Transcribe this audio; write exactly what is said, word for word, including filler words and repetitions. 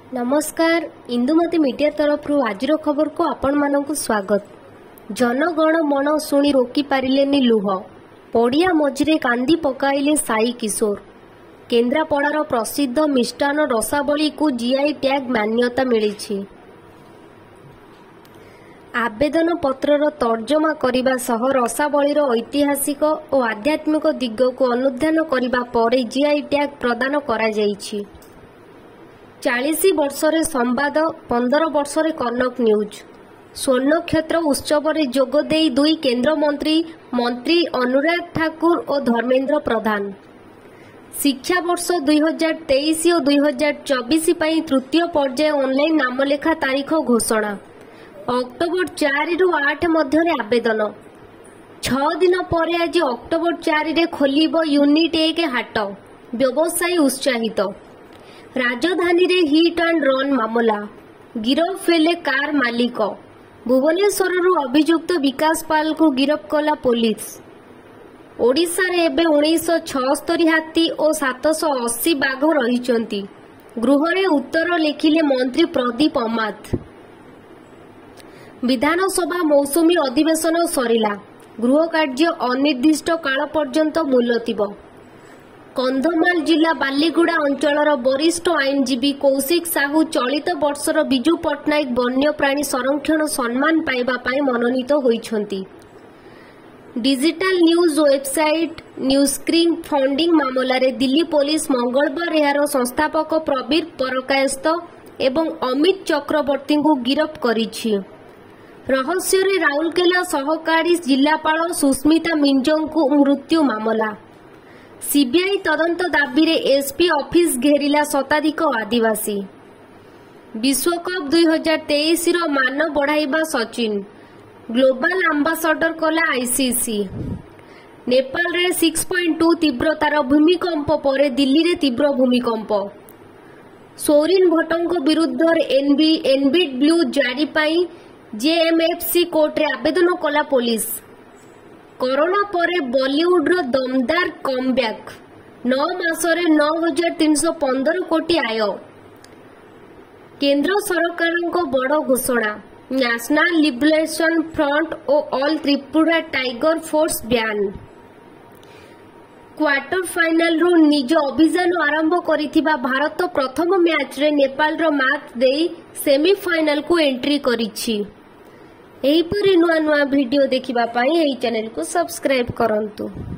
नमस्कार इंदुमती मीडिया तरफ आज खबर को आपण मानक स्वागत। जनगण मन शुणी रोकी पारिलेनी लुह पड़िया मझिरे कांदी पकाइले साई किशोर। केन्द्रापड़ार प्रसिद्ध मिष्टान रसावली को जीआई टैग मान्यता मिली। आवेदन पत्रर तर्जमा करने सह रसावलीर ऐतिहासिक और आध्यात्मिक दिग को अनुधान करने पर जीआई टैग प्रदान करा जाइछि। चालीस वर्ष संवाद पंदर वर्ष कनक न्यूज स्वर्ण क्षेत्र उत्सव में जोगदे दुई केंद्र मंत्री मंत्री अनुराग ठाकुर और धर्मेंद्र प्रधान। शिक्षा वर्ष दुई हजार तेईस और दुई हजार चौबीस तृतीय पर्याय ऑनलाइन नामलेखा तारीख घोषणा। अक्टोबर चार रु आठ मध्य आवेदन। छह दिन पर आज अक्टोबर चार रे खोलिब यूनिट एक हाट। व्यवसायी उत्साहित। राजधानी रे हिट एंड रन मामला गिरफ हेले कार मालिक। भुवनेश्वर अभियुक्त विकास पाल को गिरफ कला पुलिस। ओडिशा रे एबे उन्नीस छस्तरी हाथी और सात सौ अस्सी बाघ रही। गृह रे उत्तर लिखिले मंत्री प्रदीप अमात। विधानसभा मौसुमी अधिवेशन सरिला। गृह कार्य अनिर्दिष्ट काल पर्यंत मुलतवी। कंधमाल जिला बालीगुड़ा अंचलर वरिष्ठ आईनजीवी कौशिक साहू चलित वर्षर विजु पट्टनायक वन्यप्राणी संरक्षण सम्मान पाइबा पाई मनोनीत होइछंती। Digital news website news screen funding मामला रे दिल्ली पुलिस मंगलवार यार संस्थापक प्रवीर परकायस्थ एवं अमित चक्रवर्ती को गिरफ्त करिछि। रहस्य रे राउरकेला सहकारी जिलापाल सुस्मिता मिंजों को मृत्यु मामला। सीबीआई तदंत दाबी रे एसपी ऑफिस घेरिला शताधिक आदिवासी। विश्वकप दुई हजार तेईस रो मान बढ़ाइबा सचिन। ग्लोबल आंबासडर कला आईसीसी। नेपाल रे छह पॉइंट दो तीव्रतार भूमिकंप पर दिल्ली रे तीव्र भूमिकंप। सोरिन भट्टों विरुद्ध एनबी एनबिट ब्लू जारी पाई जेएमएफसी कोर्ट रे आवेदन कला पुलिस। कोरोना पर बॉलीवुड रो दमदार कमब्याक। नौ मासरे नौ हजार तीन सौ पंदर कोटी आय। केंद्र सरकार को बड़ घोषणा। नेशनल लिबरेशन फ्रंट और ऑल त्रिपुरा टाइगर फोर्स ब्यान। क्वार्टर फाइनल रो निज अभियान आरंभ करिथिबा भारत प्रथम मैच रे नेपाल रो मैच देई सेमीफाइनल को एंट्री करिछि। एहीपरि नुआ नुआ वीडियो देखिबा पाई एही चैनल को सब्सक्राइब करंतु।